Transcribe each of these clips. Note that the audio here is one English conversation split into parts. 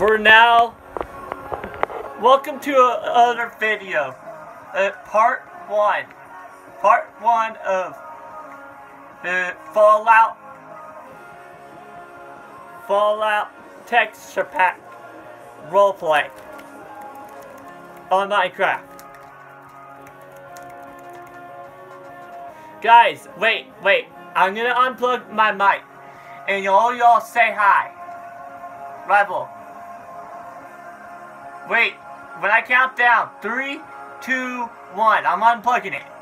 We're now, welcome to another video, part one of the Fallout texture pack roleplay on Minecraft. Guys, wait, I'm gonna unplug my mic, and y'all say hi. Rebel. Wait, when I count down, 3, 2, 1, I'm unplugging it.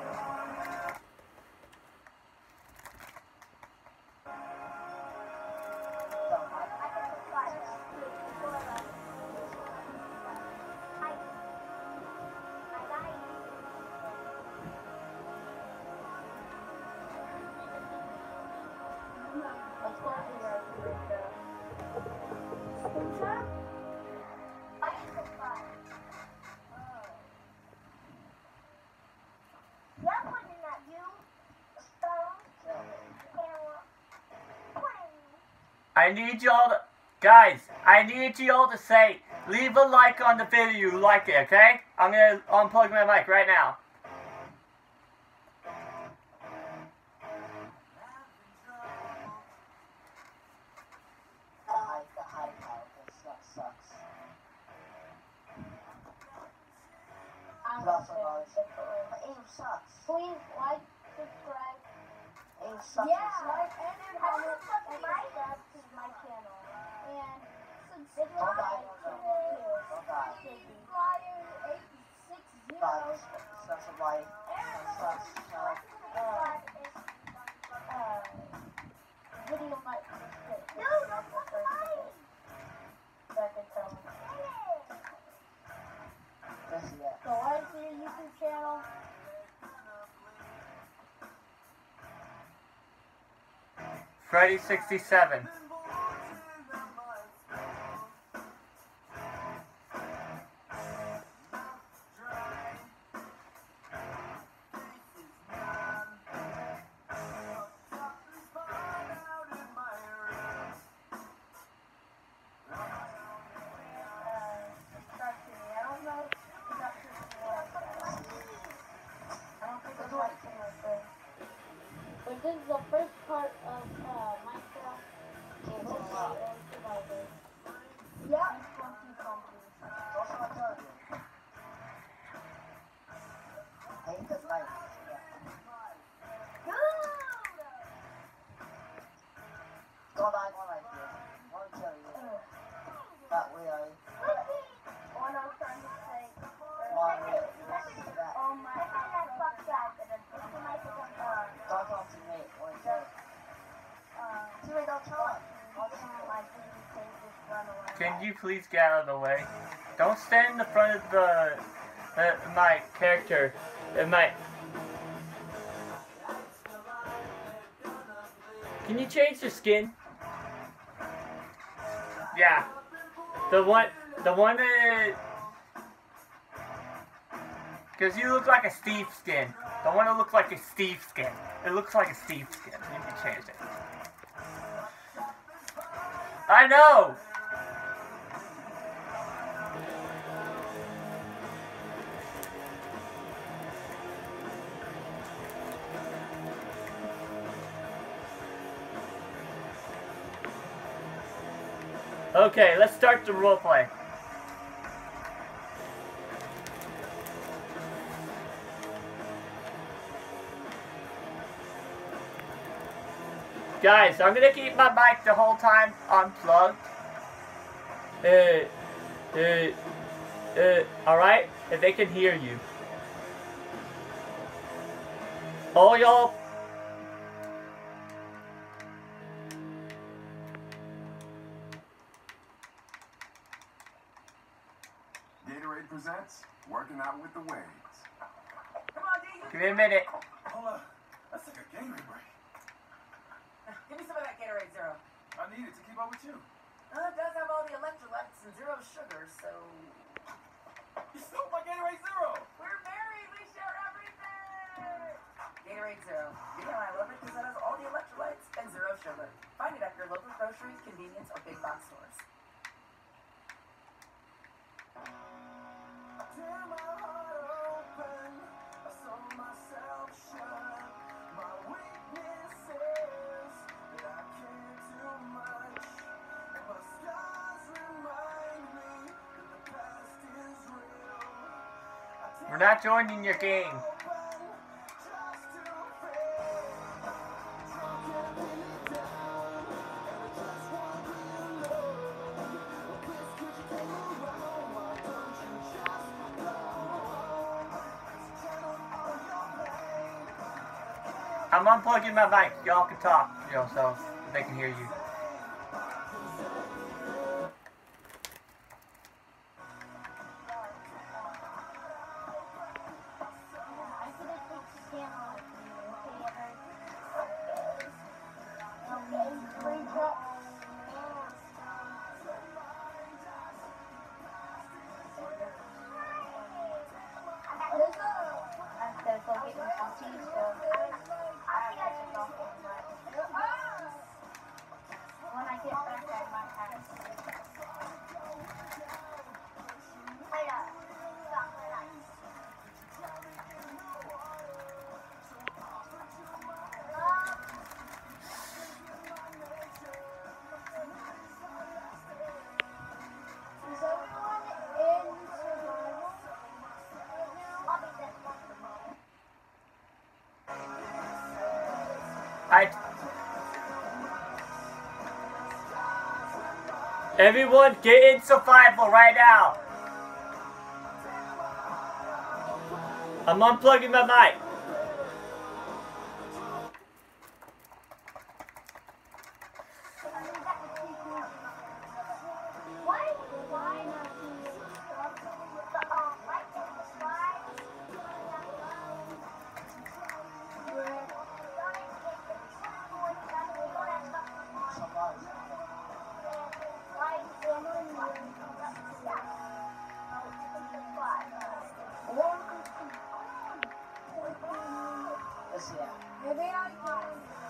I need y'all to, guys, I need y'all to say, leave a like on the video you like it, okay? I'm gonna unplug my mic right now. Please like, subscribe. Yeah, Like and comment and subscribe to my channel. And subscribe to video might so like to your YouTube channel. Freddy67. But this is the first part of Minecraft and Survivor. yeah. Can you please get out of the way? Don't stand in the front of my character. Can you change your skin? Yeah. The one that... Because you look like a Steve skin. The one that looks like a Steve skin. It looks like a Steve skin. You need to change it. I know! Okay, let's start the roleplay. Guys, I'm gonna keep my mic the whole time unplugged. Alright? If they can hear you. All y'all. Gatorade presents Working Out with the Waves. Come on, D. Give me a minute. Hold up. Let's take a Gatorade break. Give me some of that Gatorade Zero. I need it to keep up with you. It does have all the electrolytes and zero sugar, so... You stole my Gatorade Zero! We're married! We share everything! Gatorade Zero. You know I love it because it has all the electrolytes and zero sugar. Find it at your local grocery, convenience, or big box stores. We're not joining your game. I'm unplugging my mic. Y'all can talk yourselves. They can hear you. When I get back, I might have Is everyone in survival right now? Everyone get in survival right now. I'm unplugging my mic. Maybe I can.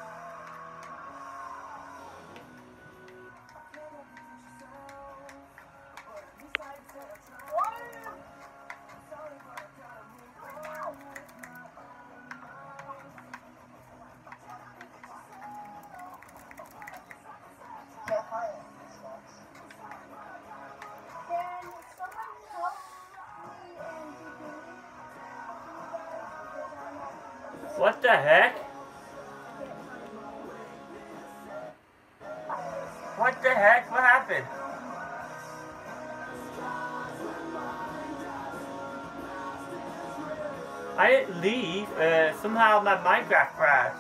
Can someone help me and What the heck? What the heck? What happened? I didn't leave. Somehow my Minecraft crashed.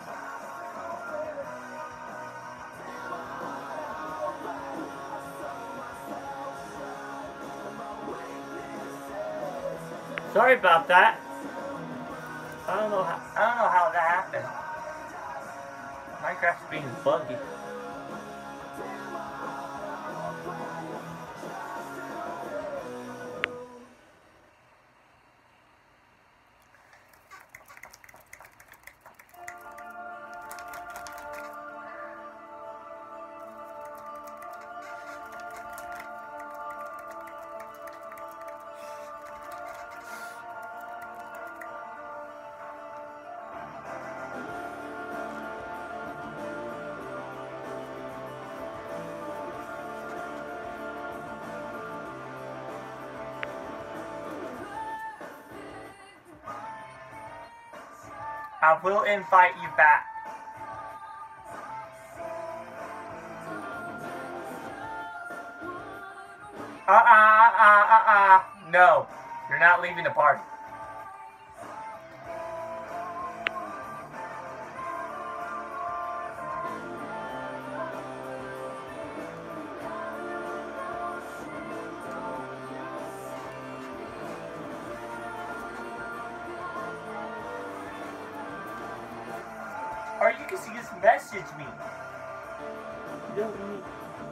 Sorry about that. I don't know how that happened. Minecraft's being buggy. I will invite you back. No, you're not leaving the party. Or you can just message me. You don't need.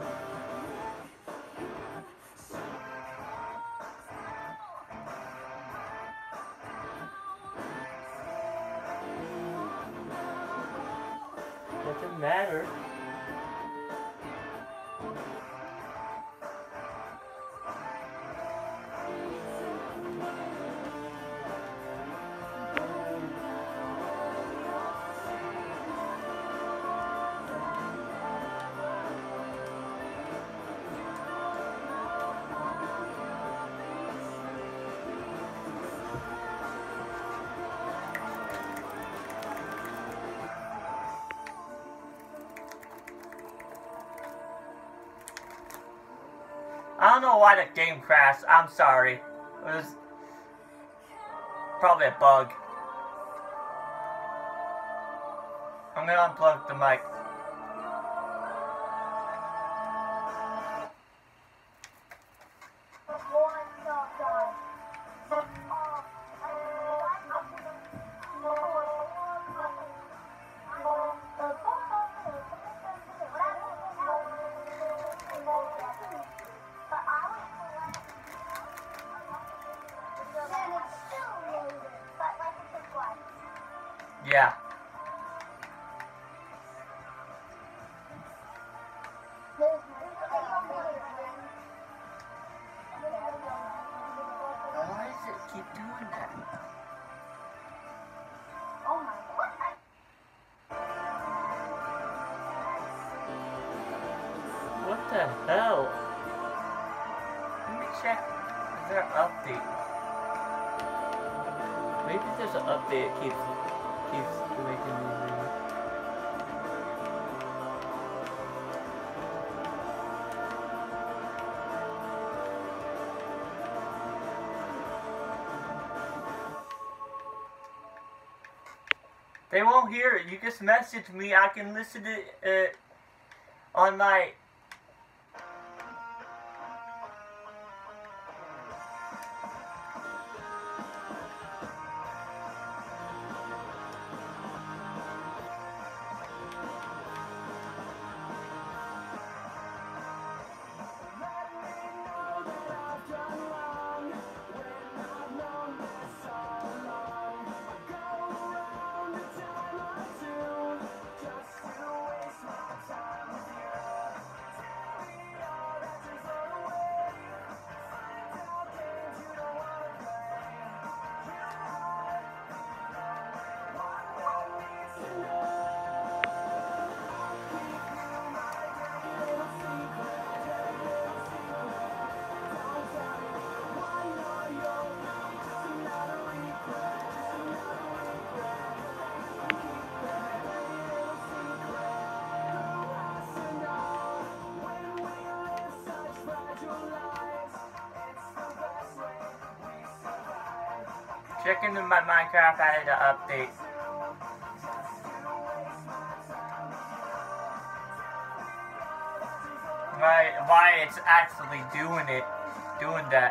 Doesn't matter. don't know why the game crashed. I'm sorry. It was probably a bug. I'm gonna unplug the mic. Yeah. Why does it keep doing that? Oh my god. What the hell? Let me check. Is there an update? Maybe there's an update that keeps making me read. They won't hear it. You just message me. I can listen to it on my... Checking in my Minecraft added an update. Why it's actually doing that.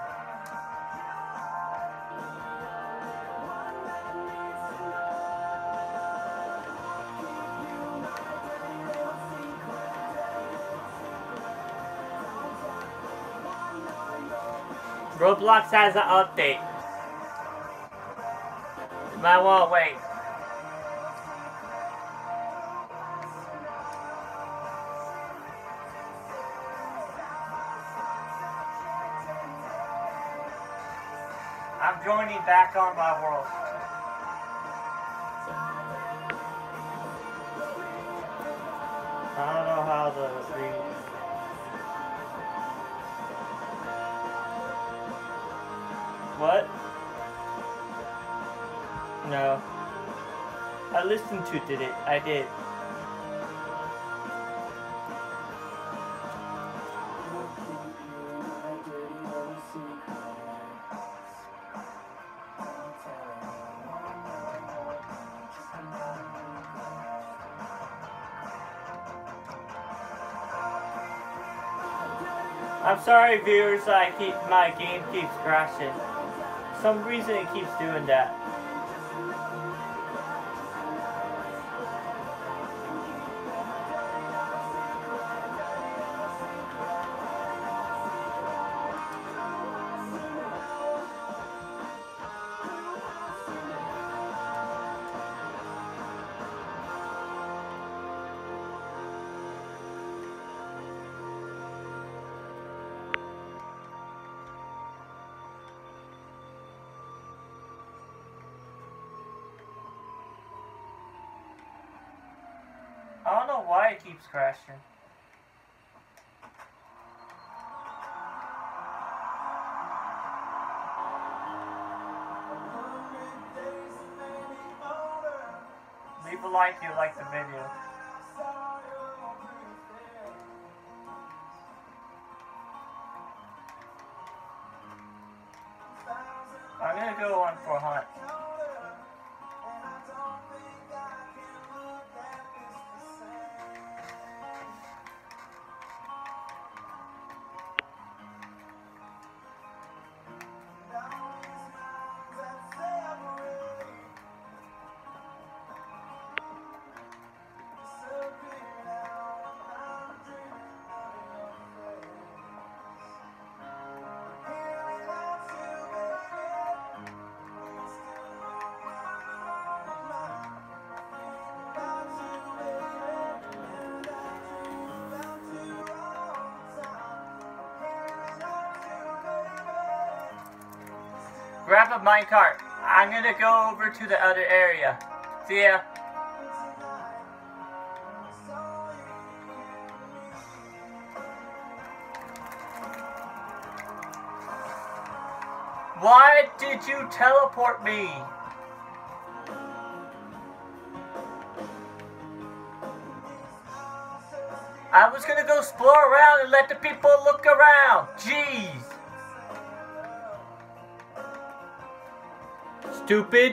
Roblox has an update. You might want to wait. I'm joining back on my world. I don't know how to read. What? No. I listened to it. I did. I'm sorry, viewers. My game keeps crashing. For some reason, it keeps doing that. I don't know why it keeps crashing. Leave a like if you like the video. going for a hunt. Grab a minecart. I'm gonna go over to the other area. See ya. Why did you teleport me? I was gonna go explore around and let the people look around. Jeez. Stupid.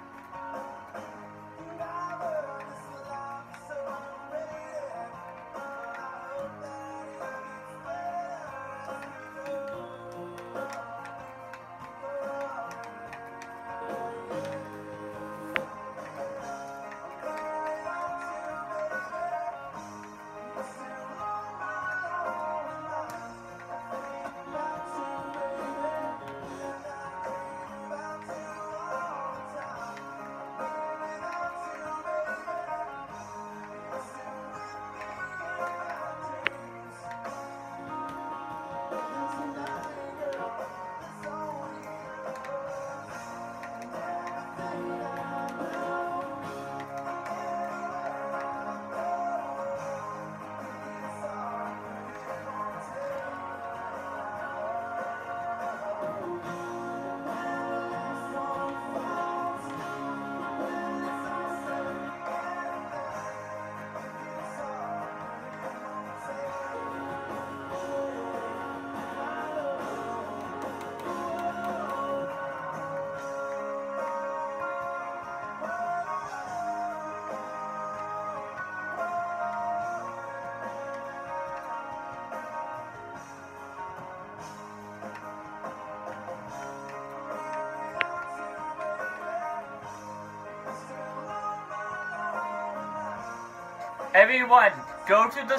Everyone, go to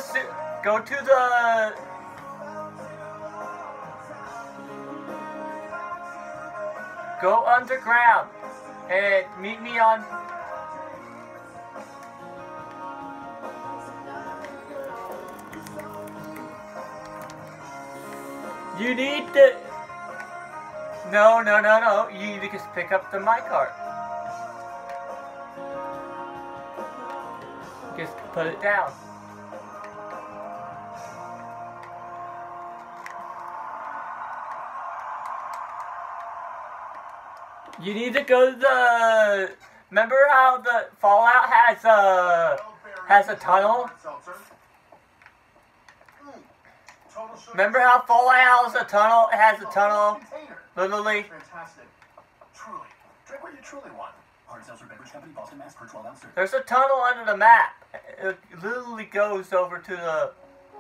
go underground and meet me on. You need to. No. You need to just pick up the minecart. Just put it down. You need to go to the. Remember how the Fallout has a tunnel? Remember how Fallout has a tunnel? It has a tunnel, literally. Fantastic. Truly. Drink what you truly want. Hard Seltzer Beverage Company, Boston, Mass. Per 12 ounce. There's a tunnel under the map. It literally goes over to the.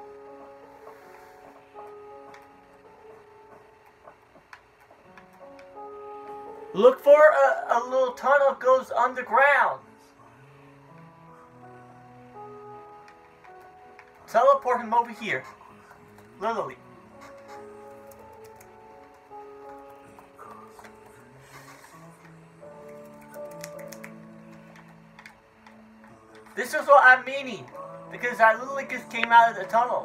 Look for a little tunnel goes underground. Teleport him over here. Literally. This is what I'm meaning. Because I literally just came out of the tunnel.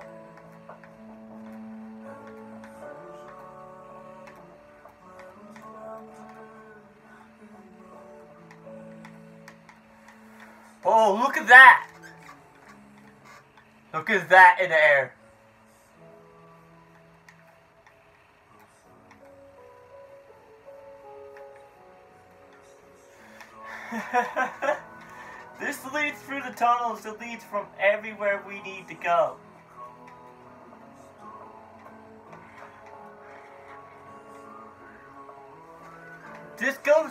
Oh, look at that! Look at that in the air. This leads through the tunnels. It leads from everywhere we need to go. This goes.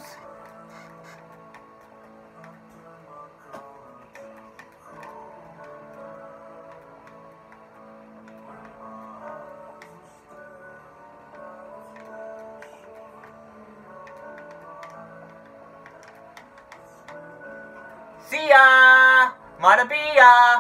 See ya! Might be ya!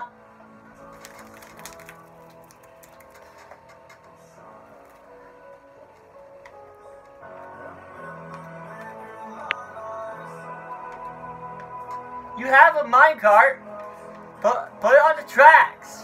You have a minecart. Put it on the tracks.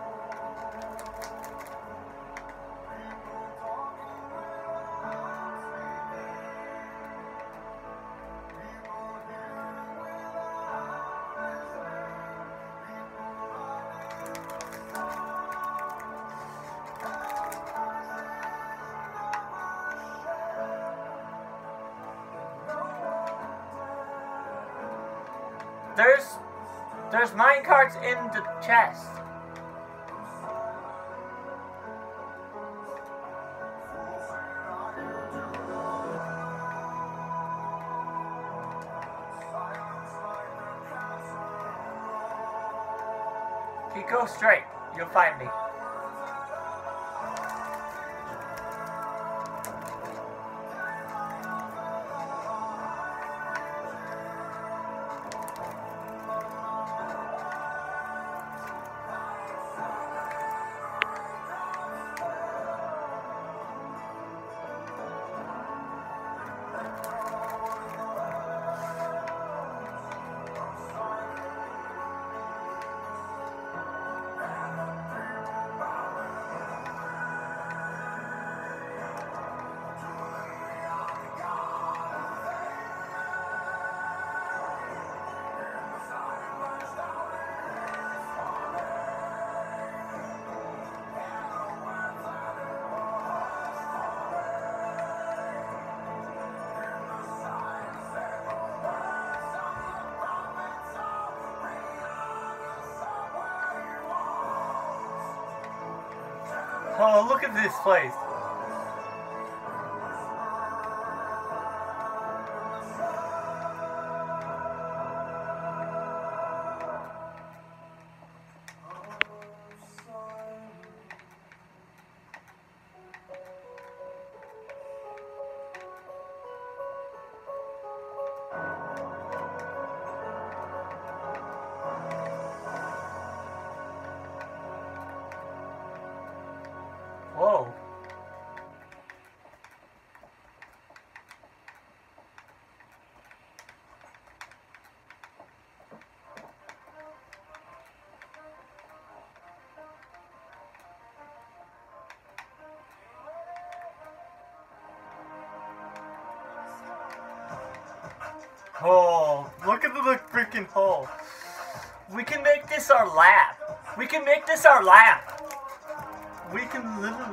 There's minecarts in the chest. If you go straight, you'll find me. Oh, look at this place. Whoa. Oh, look at the freaking hole. We can make this our lab. We can make this our lab. We can literally...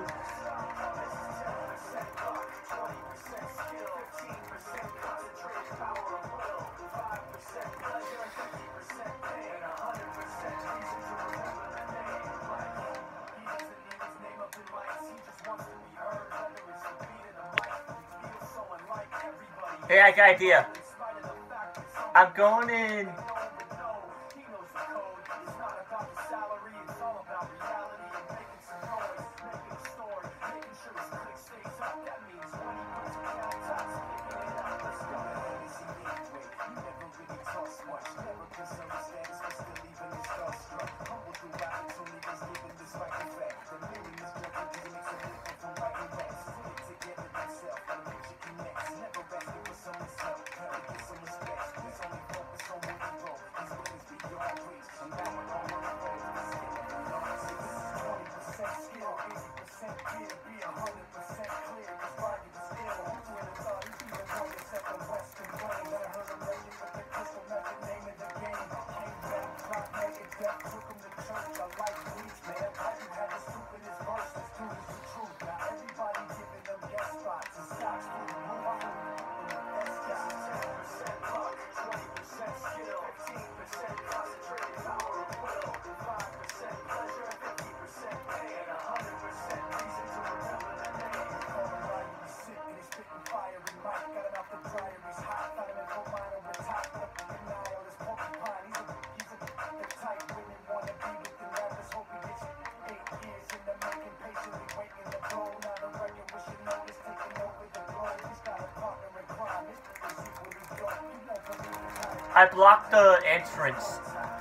Hey, I got an idea. I'm going in... I blocked the entrance.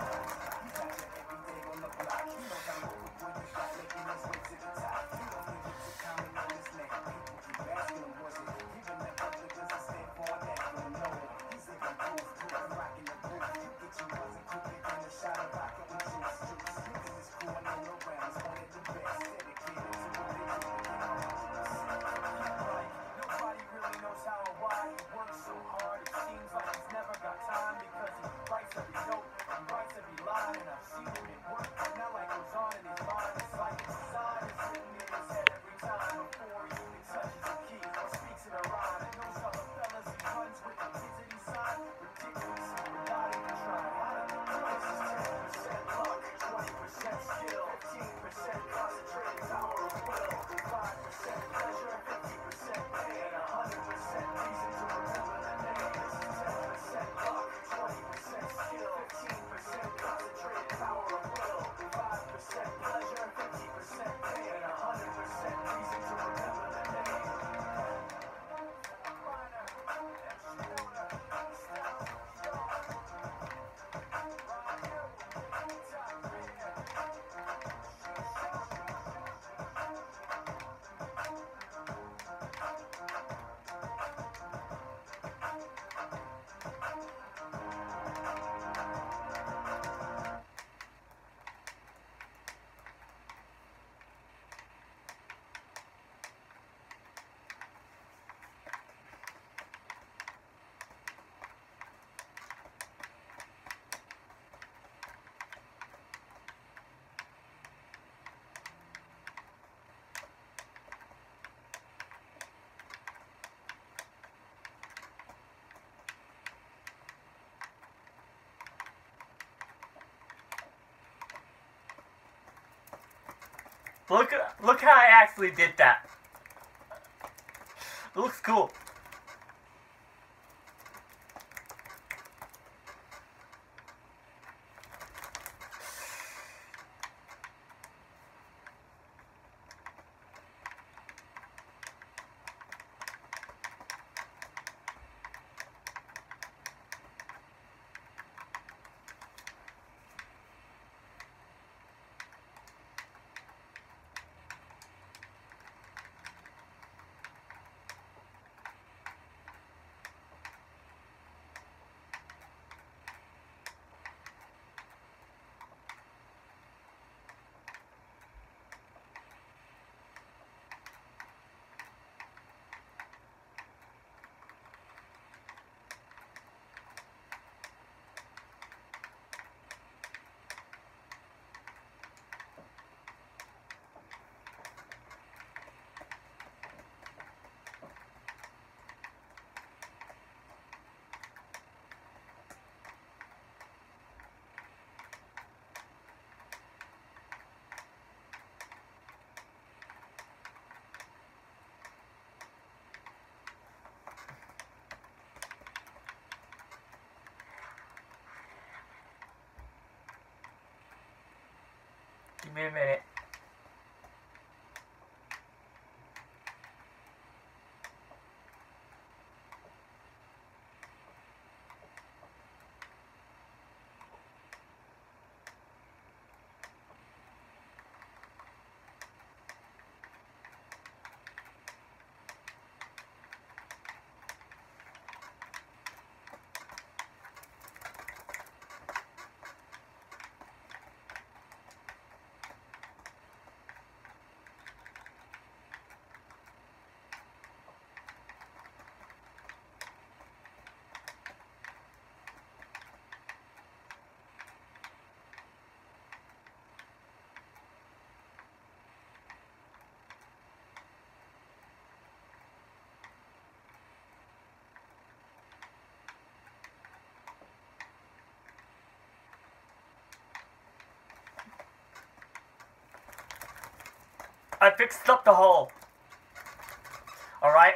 Look how I actually did that. It looks cool. Give me a minute. I fixed up the hole. Alright?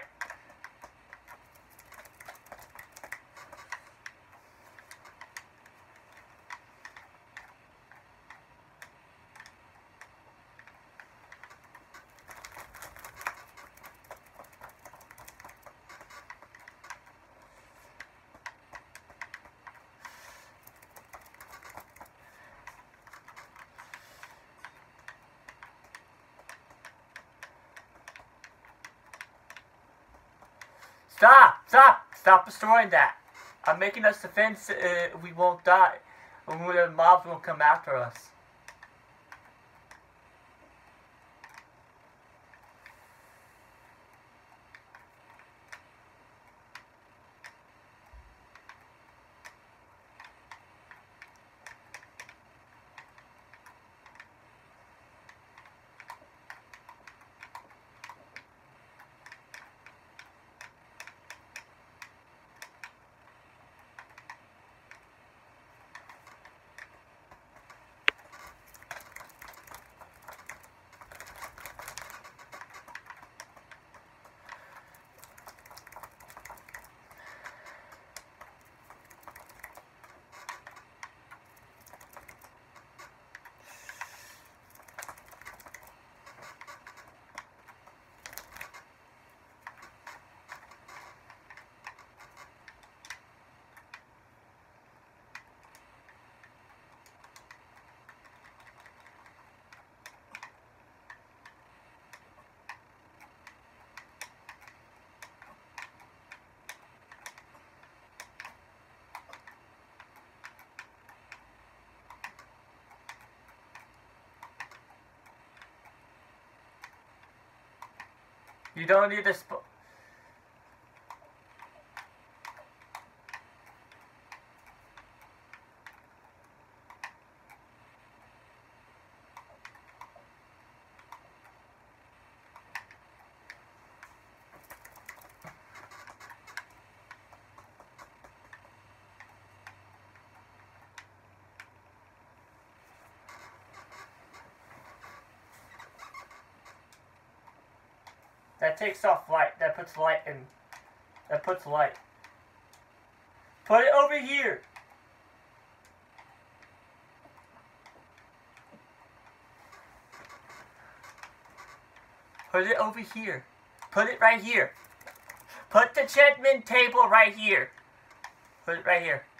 Stop destroying that. I'm making us defense. We won't die. The mobs won't come after us. You don't need to That takes off light. That puts light in. That puts light. Put it over here. Put it over here. Put it right here. Put the enchantment table right here. Put it right here.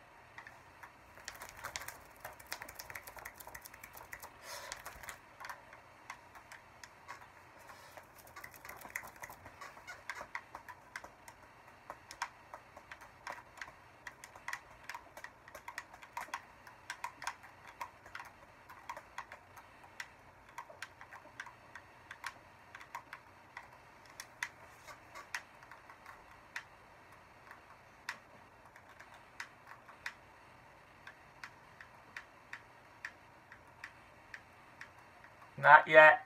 Not yet.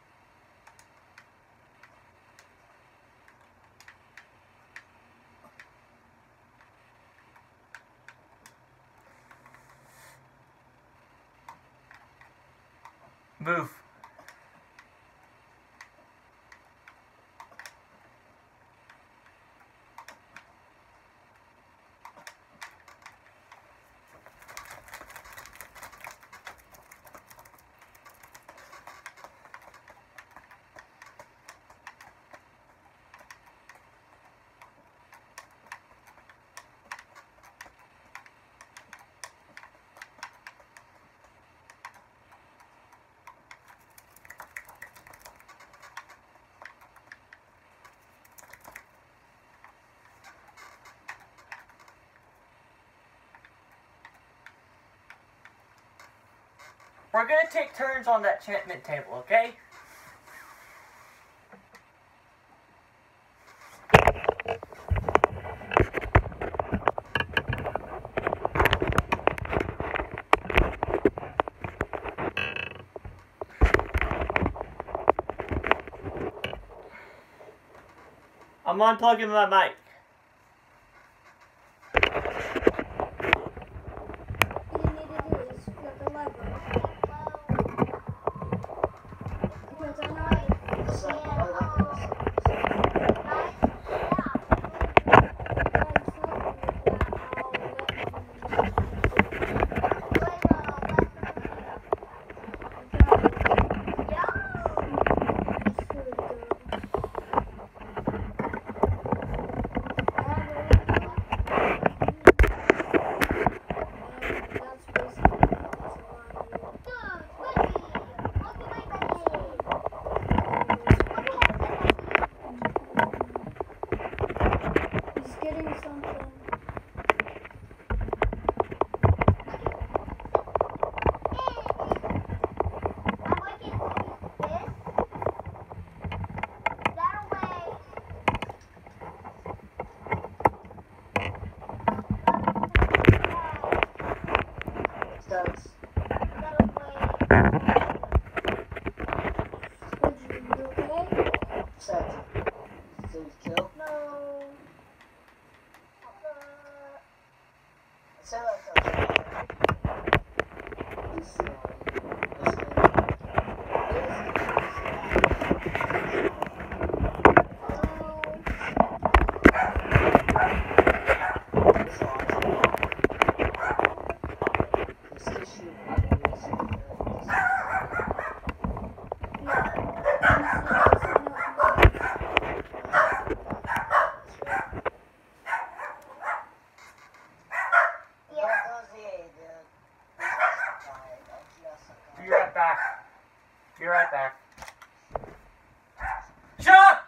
Move. We're gonna take turns on that enchantment table, okay? I'm unplugging my mic. Set. So kill. No. Say that to you see Be right back. Be right back. Shut up!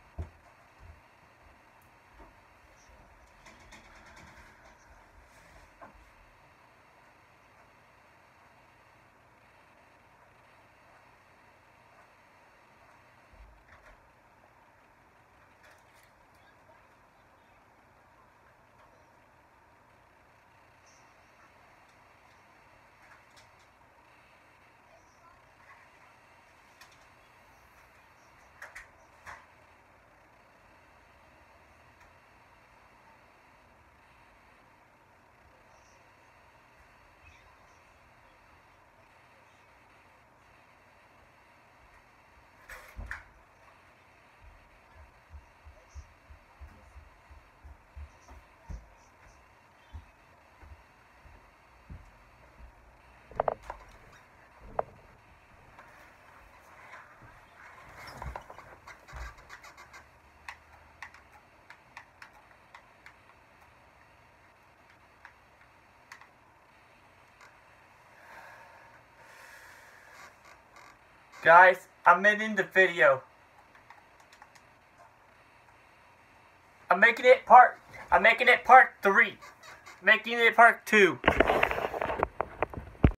Guys, I'm ending the video. I'm making it part 3. Making it part 2.